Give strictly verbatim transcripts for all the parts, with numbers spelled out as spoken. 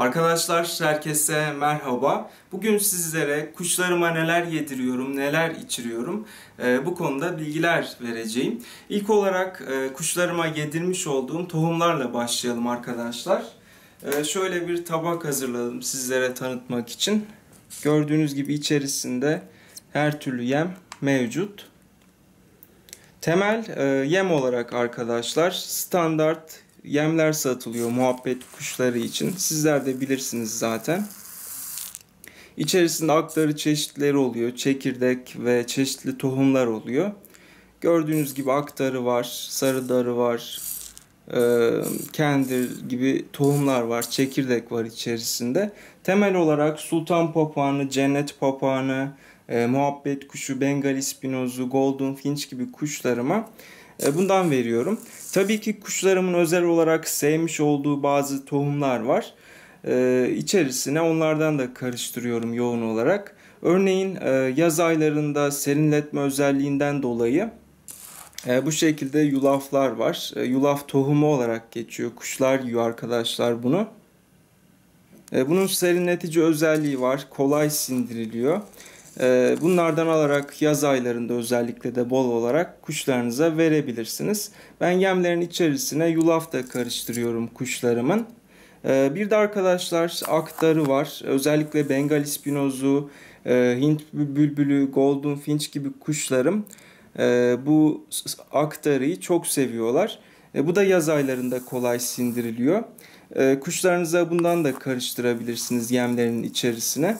Arkadaşlar herkese merhaba. Bugün sizlere kuşlarıma neler yediriyorum, neler içiriyorum e, bu konuda bilgiler vereceğim. İlk olarak e, kuşlarıma yedirmiş olduğum tohumlarla başlayalım arkadaşlar. E, şöyle bir tabak hazırladım sizlere tanıtmak için. Gördüğünüz gibi içerisinde her türlü yem mevcut. Temel e, yem olarak arkadaşlar standart yemler satılıyor muhabbet kuşları için. Sizler de bilirsiniz zaten. İçerisinde aktarı çeşitleri oluyor. Çekirdek ve çeşitli tohumlar oluyor. Gördüğünüz gibi aktarı var, sarıdarı var, e, kendir gibi tohumlar var, çekirdek var içerisinde. Temel olarak sultan papağanı, cennet papağanı, e, muhabbet kuşu, bengal ispinozu, golden finch gibi kuşlarıma e, bundan veriyorum. Tabii ki kuşlarımın özel olarak sevmiş olduğu bazı tohumlar var. Ee, içerisine onlardan da karıştırıyorum yoğun olarak. Örneğin e, yaz aylarında serinletme özelliğinden dolayı e, bu şekilde yulaflar var. E, yulaf tohumu olarak geçiyor. Kuşlar yiyor arkadaşlar bunu. E, bunun serinletici özelliği var. Kolay sindiriliyor. E, bunlardan alarak yaz aylarında özellikle de bol olarak kuşlarınıza verebilirsiniz. Ben yemlerin içerisine yulaf da karıştırıyorum kuşlarımın. Bir de arkadaşlar aktarı var. Özellikle bengal ispinozu, Hint bülbülü, golden finch gibi kuşlarım bu aktarıyı çok seviyorlar. Bu da yaz aylarında kolay sindiriliyor. Kuşlarınıza bundan da karıştırabilirsiniz yemlerin içerisine.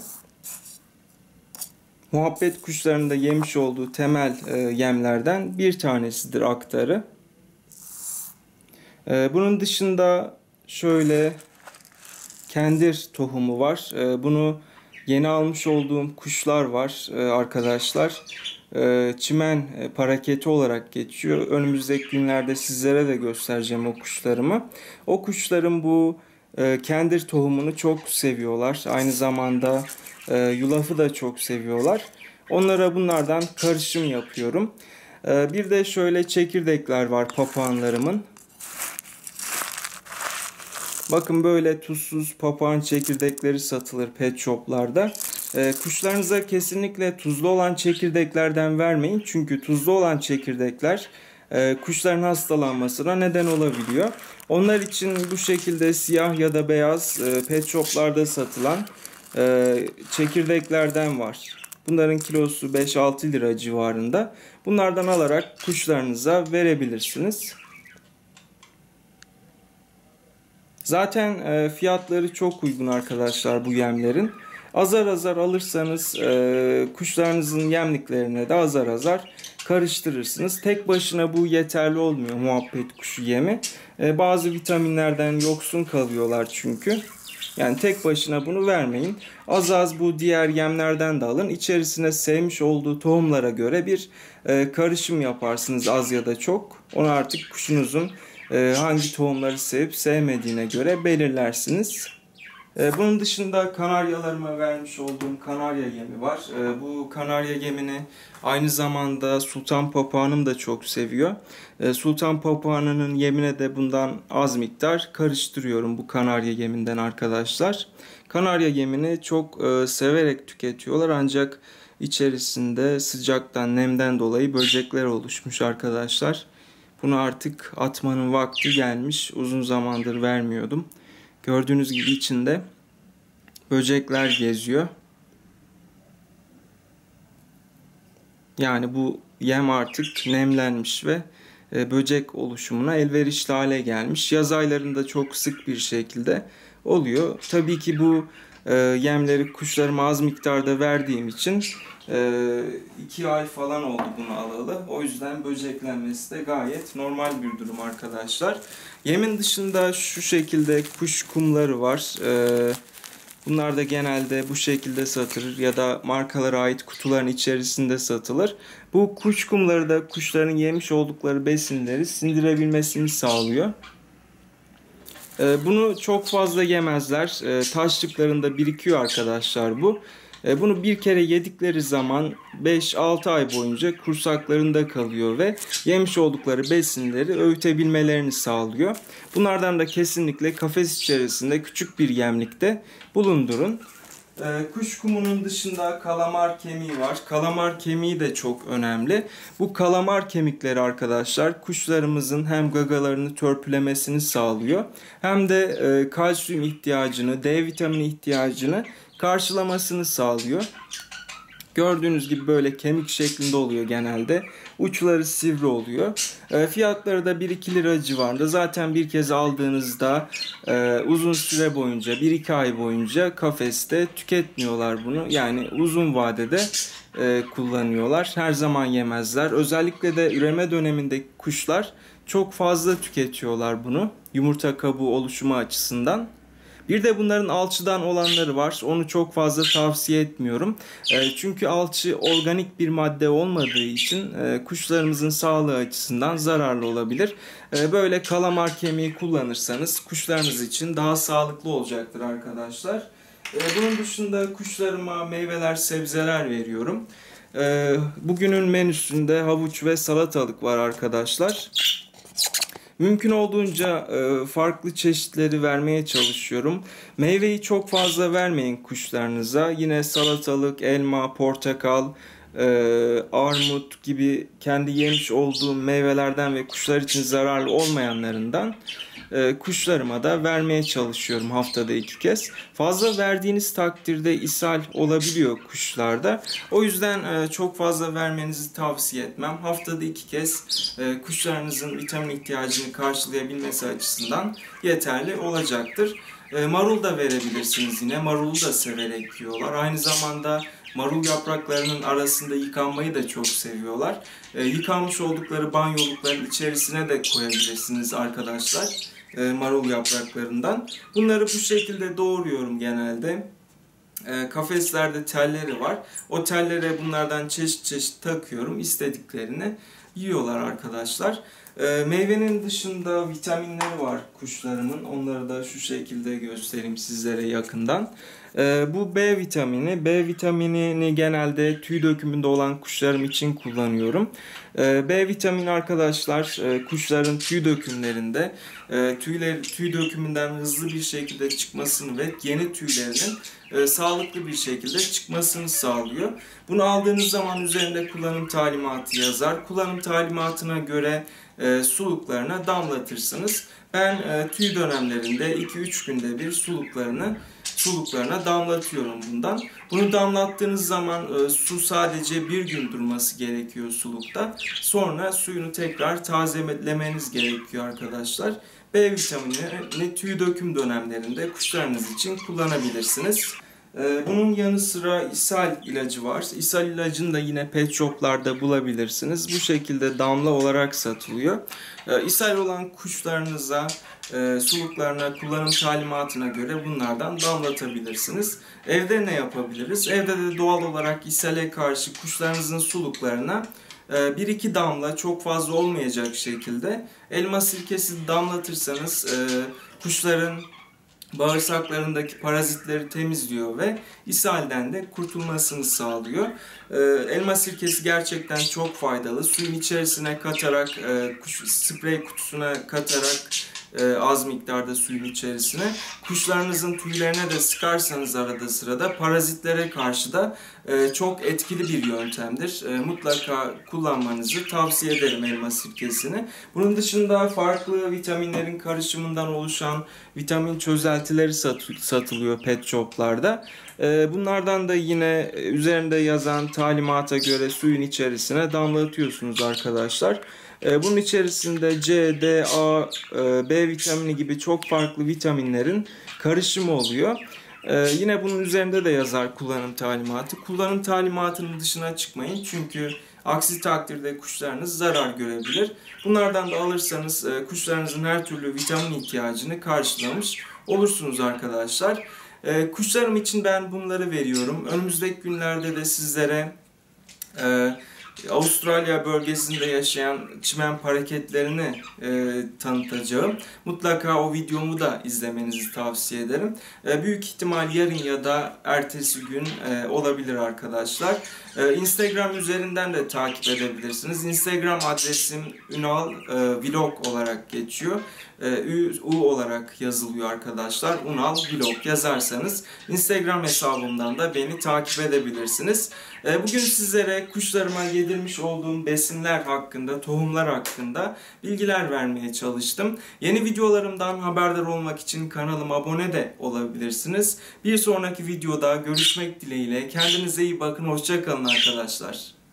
Muhabbet kuşlarının da yemiş olduğu temel yemlerden bir tanesidir aktarı. Bunun dışında şöyle kendir tohumu var. Bunu yeni almış olduğum kuşlar var arkadaşlar. Çimen paraketi olarak geçiyor. Önümüzdeki günlerde sizlere de göstereceğim o kuşlarımı. O kuşların bu kendir tohumunu çok seviyorlar. Aynı zamanda yulafı da çok seviyorlar. Onlara bunlardan karışım yapıyorum. Bir de şöyle çekirdekler var papağanlarımın. Bakın böyle tuzsuz papağan çekirdekleri satılır pet shoplarda. Ee, kuşlarınıza kesinlikle tuzlu olan çekirdeklerden vermeyin. Çünkü tuzlu olan çekirdekler e, kuşların hastalanmasına neden olabiliyor. Onlar için bu şekilde siyah ya da beyaz e, pet shoplarda satılan e, çekirdeklerden var. Bunların kilosu beş altı lira civarında. Bunlardan alarak kuşlarınıza verebilirsiniz. Zaten e, fiyatları çok uygun arkadaşlar bu yemlerin. Azar azar alırsanız e, kuşlarınızın yemliklerine de azar azar karıştırırsınız. Tek başına bu yeterli olmuyor muhabbet kuşu yemi. E, bazı vitaminlerden yoksun kalıyorlar çünkü. Yani tek başına bunu vermeyin. Az az bu diğer yemlerden de alın. İçerisine sevmiş olduğu tohumlara göre bir e, karışım yaparsınız az ya da çok. Onu artık kuşunuzun hangi tohumları sevip sevmediğine göre belirlersiniz. Bunun dışında kanaryalarıma vermiş olduğum kanarya yemi var. Bu kanarya yemini aynı zamanda sultan papağanım da çok seviyor. Sultan papağanının yemine de bundan az miktar karıştırıyorum bu kanarya yeminden arkadaşlar. Kanarya yemini çok severek tüketiyorlar ancak içerisinde sıcaktan, nemden dolayı böcekler oluşmuş arkadaşlar. Bunu artık atmanın vakti gelmiş. Uzun zamandır vermiyordum. Gördüğünüz gibi içinde böcekler geziyor. Yani bu yem artık nemlenmiş ve böcek oluşumuna elverişli hale gelmiş. Yaz aylarında çok sık bir şekilde oluyor. Tabii ki bu yemleri kuşlarıma az miktarda verdiğim için iki ay falan oldu bunu alalı. O yüzden böceklenmesi de gayet normal bir durum arkadaşlar. Yemin dışında şu şekilde kuş kumları var. Bunlar da genelde bu şekilde satılır ya da markalara ait kutuların içerisinde satılır. Bu kuş kumları da kuşların yemiş oldukları besinleri sindirebilmesini sağlıyor. Bunu çok fazla yemezler. Taşlıklarında birikiyor arkadaşlar bu. E, bunu bir kere yedikleri zaman beş altı ay boyunca kursaklarında kalıyor ve yemiş oldukları besinleri öğütebilmelerini sağlıyor. Bunlardan da kesinlikle kafes içerisinde küçük bir yemlikte bulundurun. Ee, kuş kumunun dışında kalamar kemiği var. Kalamar kemiği de çok önemli. Bu kalamar kemikleri arkadaşlar kuşlarımızın hem gagalarını törpülemesini sağlıyor hem de e, kalsiyum ihtiyacını, D vitamini ihtiyacını karşılamasını sağlıyor. Gördüğünüz gibi böyle kemik şeklinde oluyor genelde. Uçları sivri oluyor. E, fiyatları da bir iki lira civarında. Zaten bir kez aldığınızda e, uzun süre boyunca, bir iki ay boyunca kafeste tüketmiyorlar bunu. Yani uzun vadede e, kullanıyorlar. Her zaman yemezler. Özellikle de üreme dönemindeki kuşlar çok fazla tüketiyorlar bunu. Yumurta kabuğu oluşumu açısından. Bir de bunların alçıdan olanları var. Onu çok fazla tavsiye etmiyorum. E, çünkü alçı organik bir madde olmadığı için e, kuşlarımızın sağlığı açısından zararlı olabilir. E, böyle kalamar kemiği kullanırsanız kuşlarınız için daha sağlıklı olacaktır arkadaşlar. E, bunun dışında kuşlarıma meyveler, sebzeler veriyorum. E, bugünün menüsünde havuç ve salatalık var arkadaşlar. Mümkün olduğunca farklı çeşitleri vermeye çalışıyorum. Meyveyi çok fazla vermeyin kuşlarınıza. Yine salatalık, elma, portakal, armut gibi kendi yemiş olduğum meyvelerden ve kuşlar için zararlı olmayanlarından kuşlarıma da vermeye çalışıyorum haftada iki kez. Fazla verdiğiniz takdirde ishal olabiliyor kuşlarda. O yüzden çok fazla vermenizi tavsiye etmem. Haftada iki kez kuşlarınızın vitamin ihtiyacını karşılayabilmesi açısından yeterli olacaktır. Marul da verebilirsiniz yine. Marulu da severek yiyorlar. Aynı zamanda marul yapraklarının arasında yıkanmayı da çok seviyorlar. Yıkanmış oldukları banyolukların içerisine de koyabilirsiniz arkadaşlar. Marul yapraklarından. Bunları bu şekilde doğruyorum genelde. Kafeslerde telleri var. O tellere bunlardan çeşit çeşit takıyorum. İstediklerini yiyorlar arkadaşlar. Meyvenin dışında vitaminleri var kuşlarımın. Onları da şu şekilde göstereyim sizlere yakından. Bu B vitamini. B vitaminini genelde tüy dökümünde olan kuşlarım için kullanıyorum. B vitamini arkadaşlar kuşların tüy dökümlerinde tüyler, tüy dökümünden hızlı bir şekilde çıkmasını ve yeni tüylerinin e, sağlıklı bir şekilde çıkmasını sağlıyor. Bunu aldığınız zaman üzerinde kullanım talimatı yazar. Kullanım talimatına göre e, suluklarına damlatırsınız. Ben e, tüy dönemlerinde iki üç günde bir suluklarını suluklarına damlatıyorum bundan. Bunu damlattığınız zaman e, su sadece bir gün durması gerekiyor sulukta. Sonra suyunu tekrar tazelemeniz gerekiyor arkadaşlar. B vitaminini tüy döküm dönemlerinde kuşlarınız için kullanabilirsiniz. Bunun yanı sıra ishal ilacı var. İshal ilacını da yine pet shoplarda bulabilirsiniz. Bu şekilde damla olarak satılıyor. İshal olan kuşlarınıza, suluklarına, kullanım talimatına göre bunlardan damlatabilirsiniz. Evde ne yapabiliriz? Evde de doğal olarak ishale karşı kuşlarınızın suluklarına bir iki damla, çok fazla olmayacak şekilde elma sirkesi damlatırsanız kuşların bağırsaklarındaki parazitleri temizliyor ve ishalden de kurtulmasını sağlıyor. Elma sirkesi gerçekten çok faydalı. Suyun içerisine katarak, sprey kutusuna katarak az miktarda suyun içerisine kuşlarınızın tüylerine de sıkarsanız arada sırada parazitlere karşı da çok etkili bir yöntemdir. Mutlaka kullanmanızı tavsiye ederim elma sirkesini. Bunun dışında farklı vitaminlerin karışımından oluşan vitamin çözeltileri satılıyor pet shoplarda. Bunlardan da yine üzerinde yazan talimata göre suyun içerisine damlatıyorsunuz arkadaşlar. Bunun içerisinde C, D, A, B vitamini gibi çok farklı vitaminlerin karışımı oluyor. Yine bunun üzerinde de yazar kullanım talimatı. Kullanım talimatının dışına çıkmayın çünkü aksi takdirde kuşlarınız zarar görebilir. Bunlardan da alırsanız kuşlarınızın her türlü vitamin ihtiyacını karşılamış olursunuz arkadaşlar. Kuşlarım için ben bunları veriyorum. Önümüzdeki günlerde de sizlere Avustralya bölgesinde yaşayan çimen paraketlerini e, tanıtacağım. Mutlaka o videomu da izlemenizi tavsiye ederim. E, büyük ihtimal yarın ya da ertesi gün e, olabilir arkadaşlar. E, Instagram üzerinden de takip edebilirsiniz. Instagram adresim Ünal e, Vlog olarak geçiyor. E, Ü, U olarak yazılıyor arkadaşlar. Ünal Vlog yazarsanız Instagram hesabımdan da beni takip edebilirsiniz. E, bugün sizlere kuşlarıma yedirmiş olduğum besinler hakkında, tohumlar hakkında bilgiler vermeye çalıştım. Yeni videolarımdan haberdar olmak için kanalıma abone de olabilirsiniz. Bir sonraki videoda görüşmek dileğiyle. Kendinize iyi bakın. Hoşça kalın arkadaşlar.